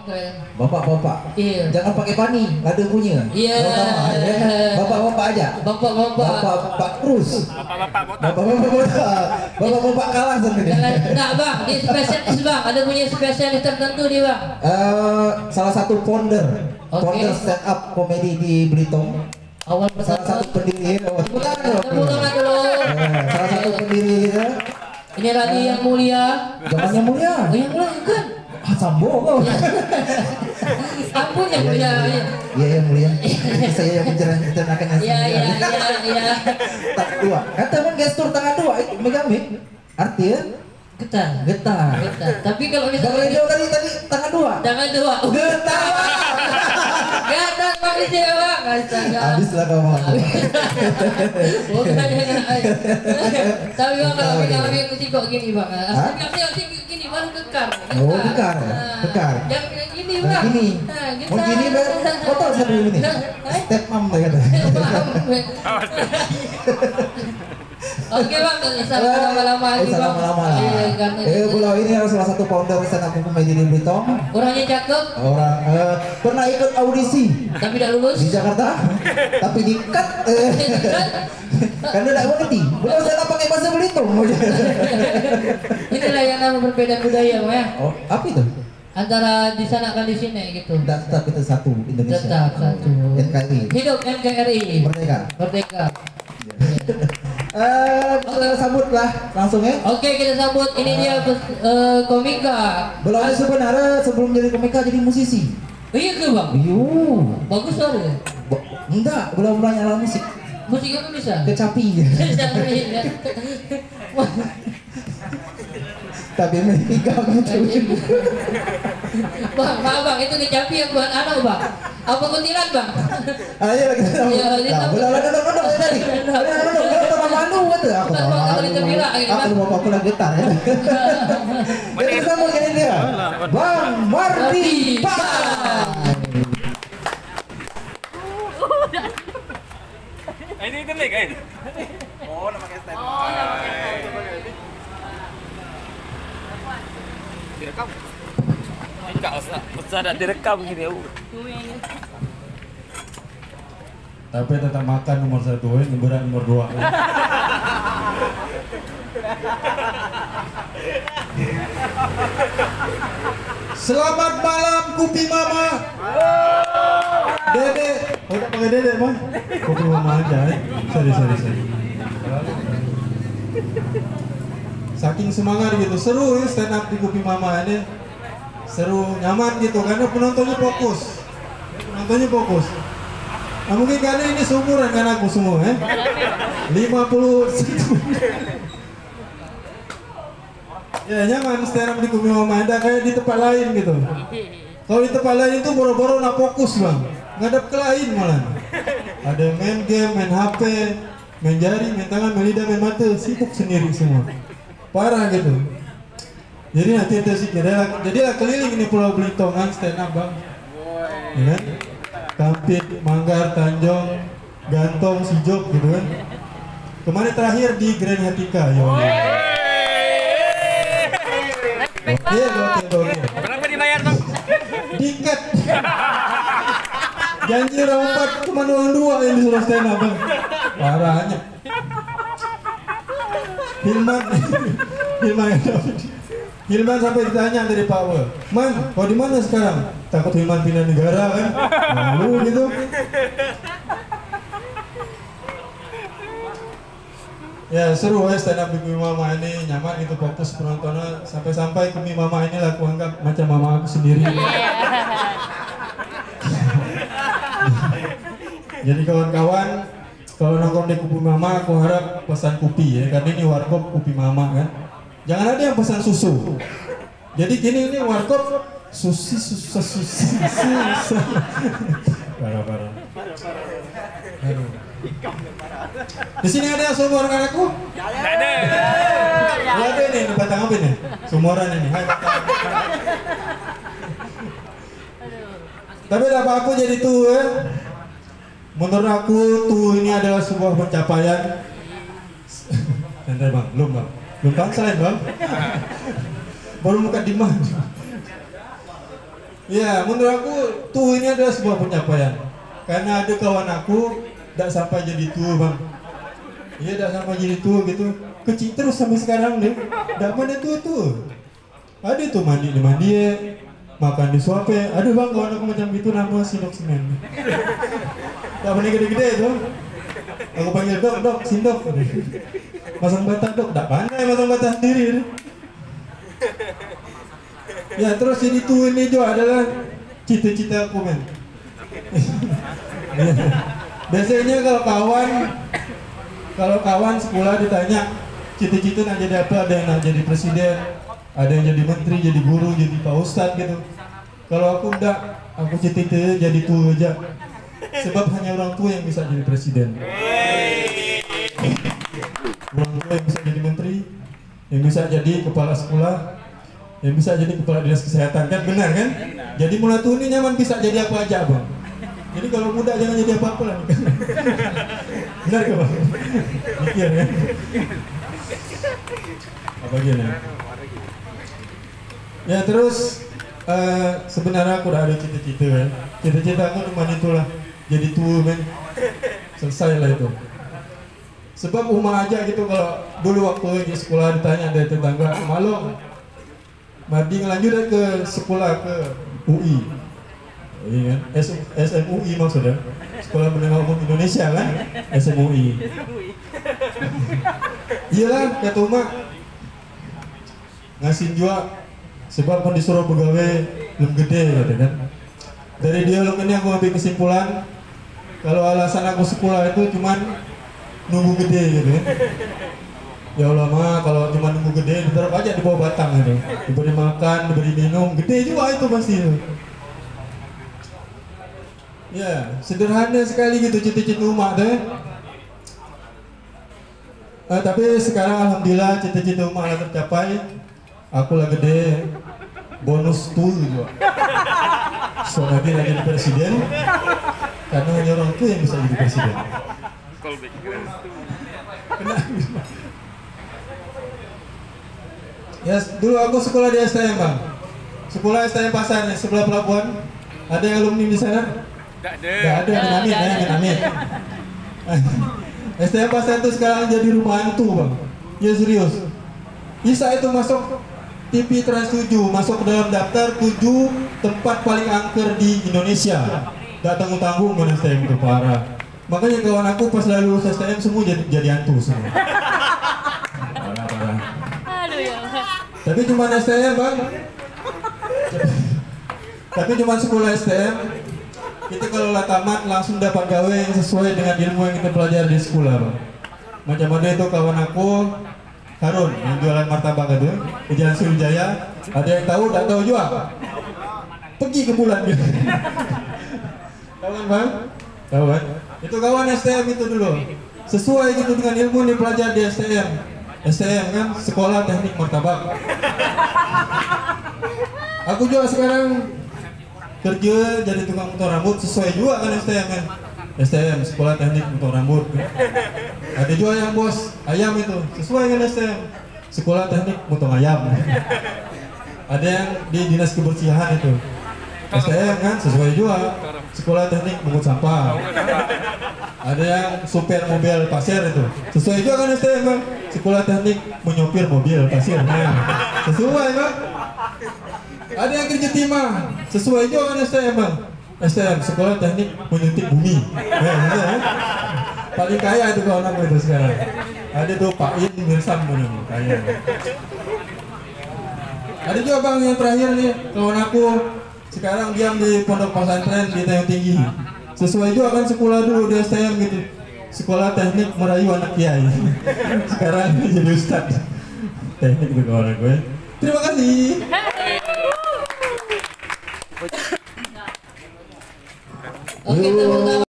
Bapak-bapak. Iya. Jangan pakai pani, ada punya. Iya. Bapak-bapak aja. Bapak terus. Bapak-bapak kalah sebenarnya. Enggak bang, dia spesialis bang, ada punya spesialis tertentu dia bang. Salah satu founder stand up komedi di Belitung. Awal Salah satu pendiri. Bukan dulu. Salah satu pendiri kita. Ini lagi yang mulia. Jangan yang mulia. Oh, yang mulia kan? Sambo kau. Ampun yang mulia. Iya yang mulia. Saya yang menceritakan. Iya. Tangan dua. Kata pun gestur tangan dua itu megang mic. Artinya getar. Tapi kalau misalnya dia tadi tangan dua. Tangan dua. Getar. Getar bang di sini bang. Habis lah kau mau. Bukan tapi bang kalau megang kucing kok gini bang. Asli gini baru gekar. Oh gekar. Jangan gini bang. Gini. Oh gini bang. Foto saya dulu ini. Step mom kata. Oke bang, lama-lama lagi bang. Pulau ini adalah salah satu founder stand up comedy di Belitung. Orangnya cakep. Pernah ikut audisi. Tapi tidak lulus. Di Jakarta. Tapi di cut. Karena tidak mengerti. Belum saya pakai bahasa Belitung. Inilah yang nama berbeda budaya bang ya. Oh, apa itu? Antara di sana kan di sini gitu. Tetap kita satu Indonesia. Tetap satu. NKRI. Hidup NKRI. Merdeka. Kita sambut lah langsung ya. Oke, kita sambut. Ini dia komika. Belum sebenarnya sebelum jadi komika jadi musisi. Oh iya ke bang? Iya. Bagus suara. Enggak, belum belajar alat musik. Musik apa bisa? Kecapi. Tapi mereka gitu. Bang, maaf bang, itu kecapi yang buat anak bang. Apa kuntilan bang? Ayo lagi sama. Nah, boleh tadi. Teman malu betul aku. Aku mau aku lagi getar ya. Kita sama gini dia. Bang Mardi Ini nih guys. Oh, nama stand. Direkam. Enggak usah ada direkam gini. Tapi tetap makan nomor 1, berat nomor 2. Selamat malam Kupi Mama. Dede, udah pakai Dede bang. Kupi Mama aja. Sorry. Saking semangat gitu, seru ya stand up di Kupi Mama ini. Seru, nyaman gitu karena penontonnya fokus. Nah, mungkin karena ini seumuran kan aku semua 50. Ya nyaman stand up di Kupi Mama, ada kayak di tempat lain gitu. Kalau di tempat lain itu boro-boro nak fokus bang, ngadap ke lain malah. Ada main game, main HP, main jari, main tangan, main lidah, main mata, sibuk sendiri semua. Parah gitu. Jadi nanti jadilah keliling ini Pulau Belitung kan stand up bang. Ya kan? Kampit, Manggar, Tanjung, Gantong, Sijok gitu kan. Kemarin terakhir di Grand Hatika ya. Oke. Berapa dibayar bang? Tiket. Janji orang 4 cuma orang 2 yang disuruh stand up bang. Parahnya. Hilman sampai ditanya dari Pak Wal, Man, kau di mana sekarang? Takut Hilman pindah negara kan? Malu gitu. Ya seru ya stand up di Kupi Mama ini, nyaman gitu, fokus penontonnya. Sampai-sampai Kupi Mama ini lah aku anggap macam mama aku sendiri. Jadi kawan-kawan, kalau nongkrong di Kupi Mama aku harap pesan kopi ya, karena ini warkop Kupi Mama kan. Jangan ada yang pesan susu. Jadi gini ini warkop susi. Parah. Di sini ada sumuran anakku? Ada. Ada nih, batang apa nih? Sumuran ini. Hai batang. Tapi apa aku jadi tuh ya? Menurut aku tuh ini adalah sebuah pencapaian. Santai bang, belum punchline bang. Baru muka dimana. Ya, menurut aku tuh ini adalah sebuah pencapaian. Karena ada kawan aku tidak sampai jadi tua bang. Iya tidak sampai jadi tua gitu. Kecil terus sampai sekarang deh. Tidak mana tua. Ada tuh mandi makan di suape. Ada bang kawan aku macam itu nama Sindok Semen. Tidak mana gede-gede itu. Aku panggil dok, Sindok. Masang bata dok, tidak pandai masang bata sendiri. Ya terus jadi tuh ini juga adalah cita-cita aku men. Biasanya kalau kawan sekolah ditanya cita-cita nak jadi apa, ada yang nak jadi presiden, ada yang jadi menteri, jadi guru, jadi pak ustadz gitu. Kalau aku enggak, aku cita-cita jadi tua aja. Sebab hanya orang tua yang bisa jadi presiden. Orang tua yang bisa jadi menteri, yang bisa jadi kepala sekolah, yang bisa jadi kepala dinas kesehatan, kan benar kan? Jadi mulai tua ini nyaman bisa jadi apa aja bang. Jadi kalau muda jangan jadi apa-apa lah. Benar ke bang? Mikir kan? Apa gini? Ya terus sebenarnya aku udah ada cita-cita kan. Cita-cita aku cuma itulah, jadi tua men. Selesai lah itu. Sebab rumah aja gitu, kalau dulu waktu di sekolah ditanya dari tetangga, malu Madi ngelanjut ke sekolah ke UI, iya kan? SMUI maksudnya, Sekolah Menengah Umum Indonesia kan, SMUI. Iyalah kata Uma ngasih juga, sebab kan disuruh pegawai belum gede gitu kan. Dari dialog ini aku ambil kesimpulan kalau alasan aku sekolah itu cuman nunggu gede gitu kan. Ya Allah mah kalau cuma nunggu gede ditaruh aja di bawah batang gitu. Diberi makan, diberi minum, gede juga itu pasti. Ya, sederhana sekali gitu cita-cita Uma tuh. Tapi sekarang alhamdulillah cita-cita Uma lah tercapai. Aku lah gede, bonus tuh juga. Soalnya lagi jadi presiden, karena hanya orang tua yang bisa jadi presiden. Ya, dulu aku sekolah di STM bang. Sekolah STM Pasar nih, sebelah pelabuhan. Ada yang alumni di sana? Tidak ada, amin. STM Pasar itu sekarang jadi rumah hantu bang. Ya serius. Bisa itu masuk TV Trans 7, masuk ke dalam daftar 7 tempat paling angker di Indonesia. Gak tanggung-tanggung kan STM itu parah. Makanya kawan aku pas lalu lulus STM semua jadi hantu semua. Parah. Tapi cuma STM bang. Tapi cuma sekolah STM. Kita kalau lah tamat langsung dapat gawe yang sesuai dengan ilmu yang kita pelajari di sekolah bang. Macam ada itu kawan aku Harun yang jualan martabak itu di Jalan Sriwijaya. Ada yang tahu, tak tahu juga. Pergi ke bulan gitu. Kawan bang, tahu kan? Itu kawan STM itu dulu. Sesuai gitu dengan ilmu yang dipelajari di STM. STM kan sekolah teknik martabak. Aku juga sekarang kerja jadi tukang potong rambut, sesuai juga kan STM kan. STM sekolah teknik potong rambut. Ada juga yang bos ayam itu sesuai kan STM sekolah teknik potong ayam. Ada yang di dinas kebersihan itu STM kan sesuai juga sekolah teknik mengut sampah. Ada yang supir mobil pasir itu sesuai juga kan STM kan sekolah teknik menyopir mobil pasir. Sesuai kan. Ada yang kerja timah sesuai juga kan STM bang. STM sekolah teknik menyuntik bumi. Paling kaya itu kawan aku itu sekarang. Ada tuh Pak In Mirsam bener kaya. Ada juga bang yang terakhir nih kawan aku sekarang diam di pondok pesantren di Tanjung Tinggi. Sesuai juga kan sekolah dulu di STM gitu. Sekolah teknik merayu anak kiai. Sekarang jadi ustadz teknik itu kawan aku ya. Terima kasih. Oke, tepuk tangan.